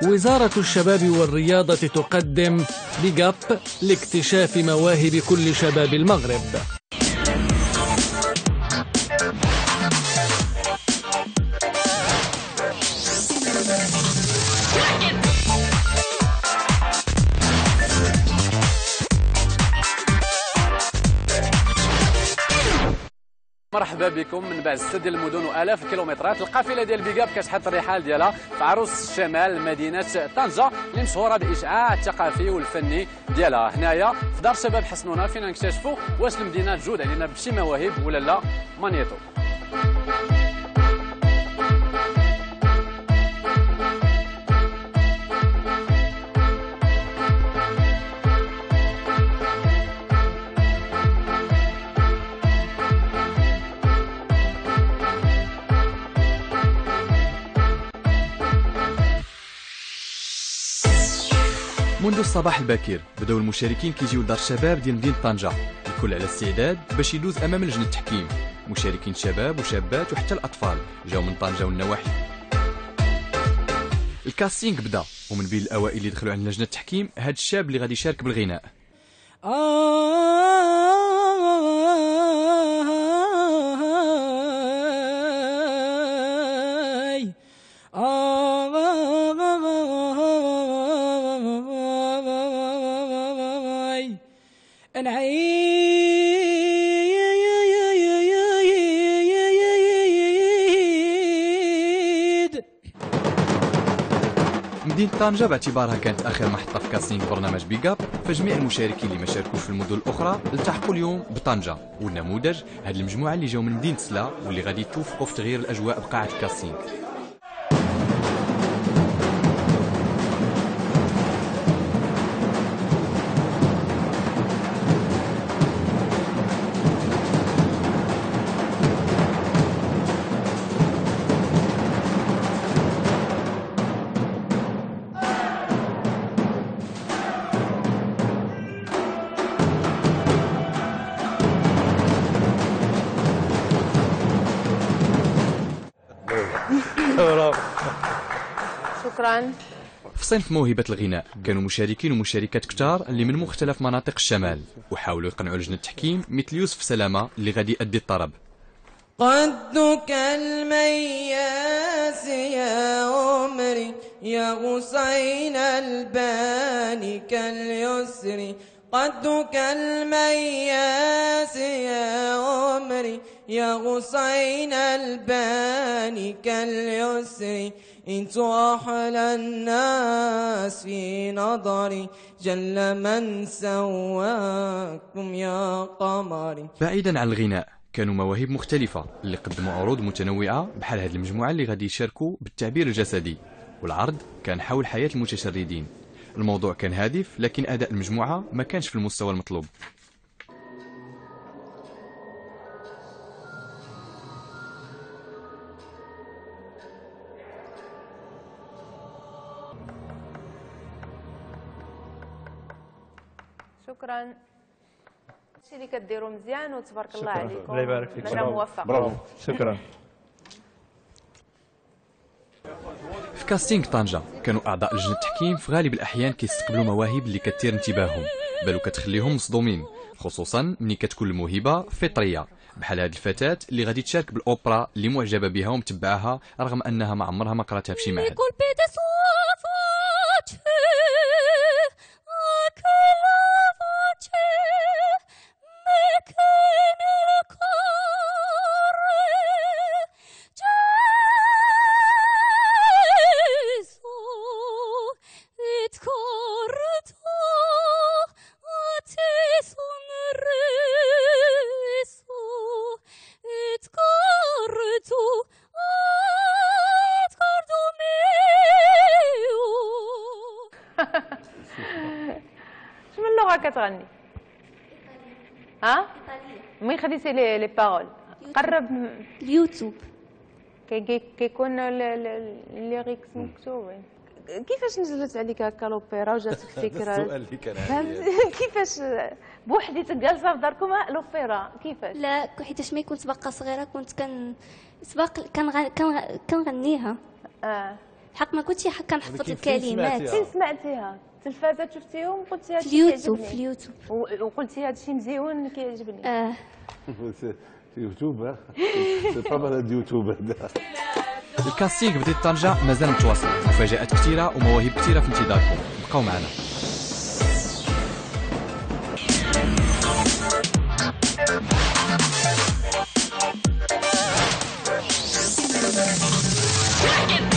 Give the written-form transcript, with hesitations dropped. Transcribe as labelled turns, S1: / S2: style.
S1: وزارة الشباب والرياضة تقدم بيج اب لاكتشاف مواهب كل شباب المغرب.
S2: مرحبا بكم من بعد 6 ديال المدن والاف الكيلومترات. القافله ديال بيج اب كتحط الرحال ديالها في عروس الشمال مدينه طنجه اللي مشهوره بالاشعاع الثقافي والفني ديالها. هنايا في دار الشباب حسنونا فينا نكتشفوا واش المدينه تجود علينا بشي مواهب ولا لا. مانيتو
S3: منذ الصباح الباكر بداو المشاركين كيجيو لدار الشباب ديال مدينة طنجة، الكل على استعداد باش يدوز امام لجنة التحكيم. مشاركين شباب وشابات وحتى الاطفال جاو من طنجة والنواحي. الكاستينغ بدا ومن بين الاوائل اللي دخلوا عند لجنة التحكيم هذا الشاب اللي غادي يشارك بالغناء. مدينة طنجة باعتبارها كانت آخر محطة في كاستينغ برنامج بيج اب، فجميع المشاركين اللي ما شاركوش في المدن الأخرى التحقوا اليوم بطنجة. والنموذج هذه المجموعة اللي جاوا من مدينة سلا واللي غادي يتوفقوا في تغيير الأجواء بقاعة الكاستينغ.
S4: شكرا.
S3: في صنف موهبة الغناء كانوا مشاركين ومشاركات كتار اللي من مختلف مناطق الشمال وحاولوا يقنعوا لجنة التحكيم مثل يوسف سلامة اللي غادي يؤدي الطرب.
S5: قدك المياس يا عمري يا غصين الباني كاليسر، قدك المياس يا عمري يا غصين الباني كاليسر، انت احلى الناس في نظري جل من سواكم يا قمري.
S3: بعيدا عن الغناء كانوا مواهب مختلفة اللي قدموا عروض متنوعة بحال هذه المجموعة اللي غادي يشاركوا بالتعبير الجسدي، والعرض كان حول حياة المتشردين. الموضوع كان هادف لكن أداء المجموعة ما كانش في المستوى المطلوب.
S4: شكرا. الشيء اللي كديروا مزيان وتبارك الله عليكم.
S6: الله يبارك فيك.
S4: انا موفق.
S6: برافو. شكرا.
S3: في كاستينغ طنجة كانوا أعضاء لجنة التحكيم في غالب الأحيان كيستقبلوا مواهب اللي كتثير انتباههم بل وكتخليهم مصدومين، خصوصا ملي كتكون الموهبة فطرية بحال هذه الفتاة اللي غادي تشارك بالأوبرا اللي معجبة بها ومتبعاها رغم أنها ما عمرها ما قراتها في شي معهد.
S4: شنو اللغة كتغني؟ ها؟ مين خديتي لي بارول؟ قرب
S7: اليوتيوب
S4: كيكون الليريكس مكتوبين. كيفاش نزلت عليك هكا لوبيرا وجاتك فكرة؟
S6: السؤال اللي كان
S4: كيفاش بوحديتك جالسة في داركم لوبيرا كيفاش؟
S7: لا حيتاش ملي كنت باقا صغيرة كنت سباق كنغنيها. حق ما كنتش حق كنحفظ الكلمات.
S4: فين سمعتيها؟ التلفازات شفتيهم وقلتي هادشي
S7: في اليوتيوب
S4: كيعجبني؟
S7: في اليوتيوب.
S4: وقلتي هادشي مزيون كيعجبني.
S6: في يوتيوب سي با مال اليوتيوب هذا.
S3: الكاستينغ بديت طنجة مازال متواصل، مفاجآت كثيرة ومواهب كثيرة في انتظاركم، بقاو معنا.
S8: Rock it